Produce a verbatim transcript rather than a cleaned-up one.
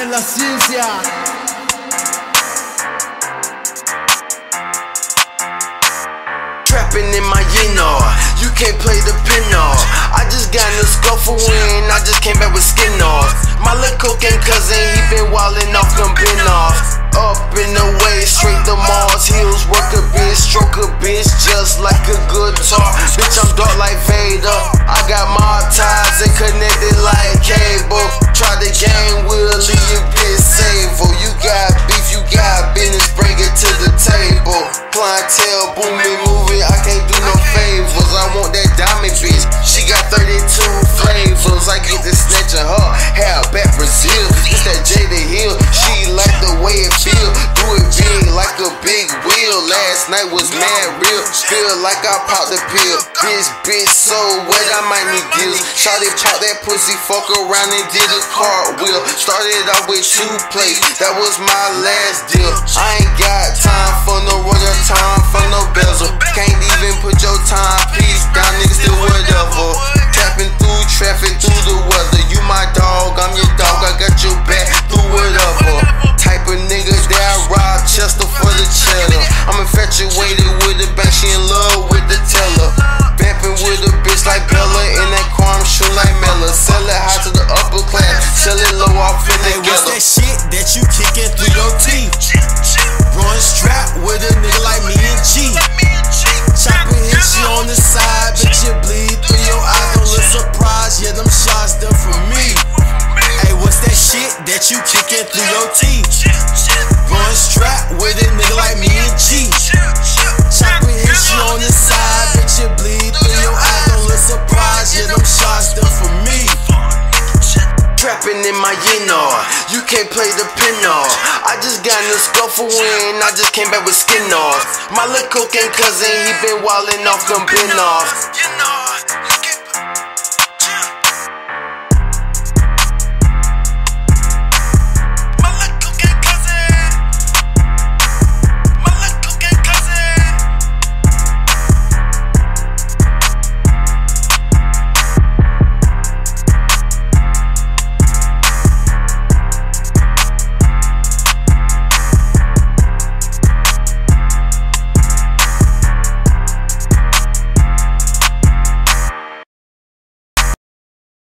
la ciencia. Trapping in my yino, you can't play the pin off. I just got in a scuffle win, I just came back with skin off. My little cocaine cousin, he been wildin' off them bin off. Up in the way, straight to Mars Hills, work a bitch, stroke a bitch, just like a guitar. Bitch, I'm dark like Vader, I got my ties and connected like cable. Try the game, we'll leave you bitch sable. You got beef, you got business, bring it to the table. Clientele booming, moving, I can't do no favors. I want that diamond bitch, she got thirty-two flavors. I get to snatching her hair back Brazil. It's that Jada Hill, she like the way it feel. Do it big like a big wheel. Last night was mad real, feel like I popped the pill. Bitch, bitch, so wet I might need gills. Shawty pop that pussy, fuck around and did a cartwheel. Started out with two plates, that was my last deal. I ain't got time for no royal time for no bezel. Can't even put your timepiece down, nigga, still whatever. Tapping through traffic, through the weather. You my dog, I'm your dog, I got your back through whatever. Type of nigga that I rob Chester for the cheddar. I'm infatuated with the bank, she in love with the teller. Vamping with a bitch like Bella, in that car I'm shooting like Mella. Sell it high to the upper class, sell it low off in Hey, what's together. that shit that you kickin' through your teeth? Run strap with a nigga like me and G. Chopping hit you on the side, bitch, you bleed through your eyes. Don't look surprised, yeah, them shots done for me. Hey, what's that shit that you kickin' through your teeth? Run strap with a nigga like me and G. Chopping hit you on the side, bitch, you bleed through your eyes. Don't look surprised, yeah, them shots done for me. Trapping in my yino, you can't play the pin off. I just got in a scuffle win, I just came back with skin off. My little cocaine cousin, he been wildin' off them bin off.